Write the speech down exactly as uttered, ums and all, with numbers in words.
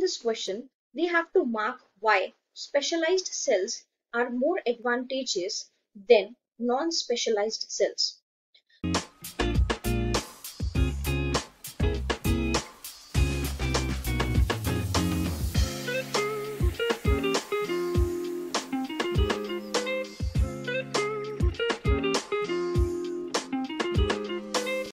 this question, we have to mark why specialized cells are more advantageous than non-specialized cells.